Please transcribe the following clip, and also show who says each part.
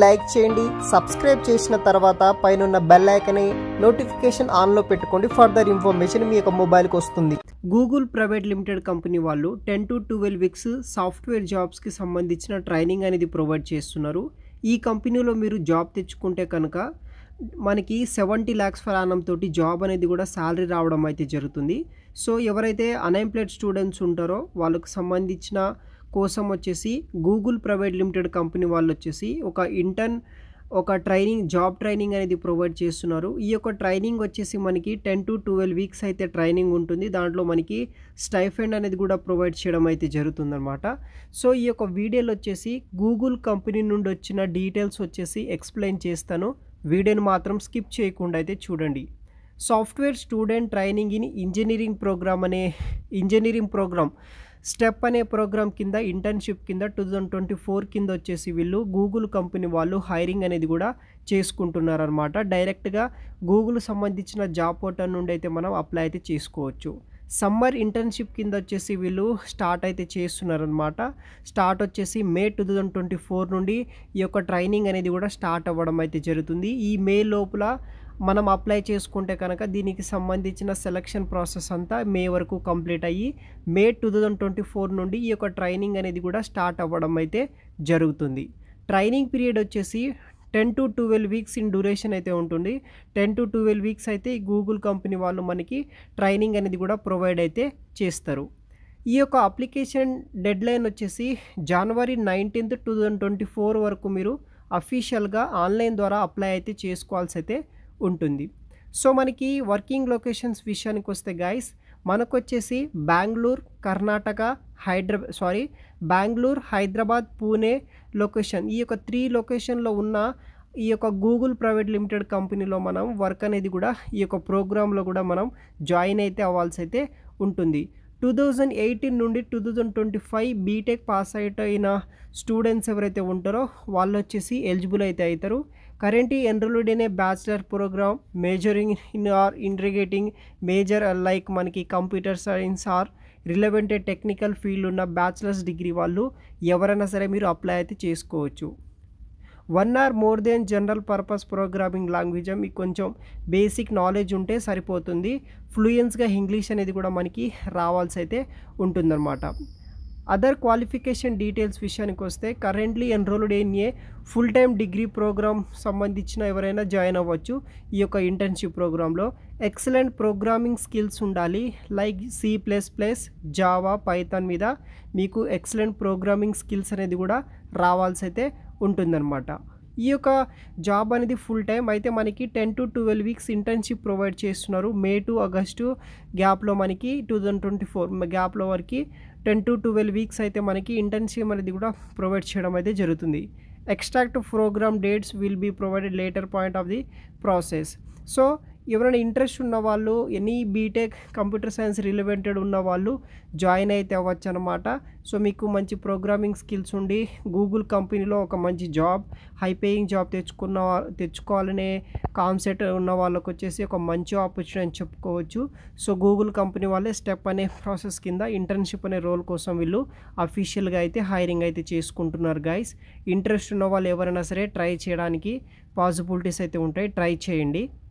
Speaker 1: Like చేయండి, subscribe చేసిన తర్వాత పైన బెల్ ఐకాన్ని నోటిఫికేషన్ ఆన్లో పెట్టుకోండి. ఫర్దర్ ఇన్ఫర్మేషన్ మీ యొక్క మొబైల్కి వస్తుంది. గూగుల్ ప్రైవేట్ లిమిటెడ్ కంపెనీ వాళ్ళు 10 to 12 వీక్స్ సాఫ్ట్వేర్ జాబ్స్కి సంబంధించిన ట్రైనింగ్ అనేది ప్రొవైడ్ చేస్తున్నారు. ఈ కంపెనీలో మీరు జాబ్ తెచ్చుకుంటే కనుక మనకి 70 lakhs per annum తోటి జాబ్ అనేది కూడా శాలరీ రావడం అయితే జరుగుతుంది. సో ఎవరైతే అన్ఎంప్లాయిడ్ స్టూడెంట్స్ ఉంటారో వాళ్ళకు సంబంధించిన కోసం వచ్చేసి గూగుల్ ప్రైవేట్ లిమిటెడ్ కంపెనీ వాళ్ళు వచ్చేసి ఒక జాబ్ ట్రైనింగ్ అనేది ప్రొవైడ్ చేస్తున్నారు. ఈ యొక్క ట్రైనింగ్ వచ్చేసి మనకి 10 to 12 వీక్స్ అయితే ట్రైనింగ్ ఉంటుంది. దాంట్లో మనకి స్టైఫండ్ అనేది కూడా ప్రొవైడ్ చేయడం అయితే జరుగుతుందన్నమాట. సో ఈ యొక్క వీడియోలో వచ్చేసి గూగుల్ కంపెనీ నుండి వచ్చిన డీటెయిల్స్ వచ్చేసి ఎక్స్ప్లెయిన్ చేస్తాను. వీడియోని మాత్రం స్కిప్ చేయకుండా అయితే చూడండి. Software student training in engineering program step అనే ప్రోగ్రామ్ కింద ఇంటర్న్షిప్ కింద 2024 కింద వచ్చేసి వీళ్ళు గూగుల్ కంపెనీ వాళ్ళు హైరింగ్ అనేది కూడా చేసుకుంటున్నారనమాట. డైరెక్ట్గా గూగుల్ సంబంధించిన జాబ్ పోర్టల్ నుండి అయితే మనం అప్లై అయితే చేసుకోవచ్చు. సమ్మర్ ఇంటర్న్షిప్ కింద వచ్చేసి వీళ్ళు స్టార్ట్ అయితే చేస్తున్నారనమాట. స్టార్ట్ వచ్చేసి మే 2024 నుండి ఈ యొక్క ట్రైనింగ్ అనేది కూడా స్టార్ట్ అవ్వడం అయితే జరుగుతుంది. ఈ మే లోపల మనం అప్లై చేసుకుంటే కనుక దీనికి సంబంధించిన సెలక్షన్ ప్రాసెస్ అంతా మే వరకు కంప్లీట్ అయ్యి మే 2024 నుండి ఈ యొక్క ట్రైనింగ్ అనేది కూడా స్టార్ట్ అవ్వడం అయితే జరుగుతుంది. ట్రైనింగ్ పీరియడ్ వచ్చేసి 10 to 12 వీక్స్ ఇన్ డ్యూరేషన్ అయితే ఉంటుంది. 10 to 12 వీక్స్ అయితే ఈ గూగుల్ కంపెనీ వాళ్ళు మనకి ట్రైనింగ్ అనేది కూడా ప్రొవైడ్ అయితే చేస్తారు. ఈ యొక్క అప్లికేషన్ డెడ్లైన్ వచ్చేసి January 19th 2024 వరకు మీరు అఫీషియల్గా ఆన్లైన్ ద్వారా అప్లై అయితే చేసుకోవాల్సి అయితే ఉంటుంది. సో మనకి వర్కింగ్ లొకేషన్స్ విషయానికి వస్తే గైస్ మనకు వచ్చేసి బెంగళూరు, కర్ణాటక, బెంగళూరు, హైదరాబాద్, పూణే లొకేషన్, ఈ యొక్క 3 లొకేషన్లో ఉన్న ఈ యొక్క గూగుల్ ప్రైవేట్ లిమిటెడ్ కంపెనీలో మనం వర్క్ అనేది కూడా ఈ యొక్క ప్రోగ్రాంలో కూడా మనం జాయిన్ అయితే అవ్వాల్సి అయితే ఉంటుంది. 2018 నుండి 2025 బీటెక్ పాస్ అయిన స్టూడెంట్స్ ఎవరైతే ఉంటారో వాళ్ళు వచ్చేసి ఎలిజిబుల్ అయితే అవుతారు. Currently enrolled in a bachelor program majoring in or integrating major like మనకి computer science or relevant technical field ఉన్న బ్యాచిలర్స్ డిగ్రీ వాళ్ళు ఎవరైనా సరే మీరు అప్లై అయితే చేసుకోవచ్చు. 1 or more than general purpose programming language మీకు కొంచెం బేసిక్ నాలెడ్జ్ ఉంటే సరిపోతుంది. ఫ్లూయెన్స్గా ఇంగ్లీష్ అనేది కూడా మనకి రావాల్సి అయితే ఉంటుందన్నమాట. అదర్ క్వాలిఫికేషన్ డీటెయిల్స్ విషయానికి వస్తే currently enrolled in a full time degree program సంబంధించిన ఎవరైనా జాయిన్ అవ్వచ్చు. ఈ యొక్క ఇంటర్న్షిప్ ప్రోగ్రాంలో ఎక్సలెంట్ ప్రోగ్రామింగ్ స్కిల్స్ ఉండాలి. లైక్ C++, జావా, పైథాన్ మీద మీకు ఎక్సలెంట్ ప్రోగ్రామింగ్ స్కిల్స్ అనేది కూడా రావాల్సి అయితే ఉంటుందన్నమాట. ఈ యొక్క జాబ్ అనేది ఫుల్ టైం అయితే మనకి 10 to 12 వీక్స్ ఇంటర్న్షిప్ ప్రొవైడ్ చేస్తున్నారు. మే టు ఆగస్టు గ్యాప్లో మనకి 2024 గ్యాప్లో వరకు 10 to 12 వీక్స్ అయితే మనకి ఇంటర్న్షిప్ అనేది కూడా ప్రొవైడ్ చేయడం అయితే జరుగుతుంది. Exact program dates will be provided later point of the process. So ఎవరైనా ఇంట్రెస్ట్ ఉన్న వాళ్ళు any BTech computer science relevant ఉన్న వాళ్ళు జాయిన్ అయితే అవ్వచ్చు అనమాట. సో మీకు ప్రోగ్రామింగ్ స్కిల్స్ ఉండి గూగుల్ కంపెనీలో ఒక మంచి జాబ్, హై పేయింగ్ జాబ్ తెచ్చుకోవాలనే కాన్సెప్ట్ ఉన్న వాళ్ళకు వచ్చేసి ఒక మంచి ఆపర్చునిటీ అని చెప్పుకోవచ్చు. సో గూగుల్ కంపెనీ వాళ్ళే స్టెప్ అనే ప్రాసెస్ కింద ఇంటర్న్షిప్ అనే రోల్ కోసం వీళ్ళు అఫీషియల్గా అయితే హైరింగ్ అయితే చేసుకుంటున్నారు గైస్. ఇంట్రెస్ట్ ఉన్న వాళ్ళు ఎవరైనా సరే ట్రై చేయడానికి పాసిబిలిటీస్ అయితే ఉంటాయి, ట్రై చేయండి.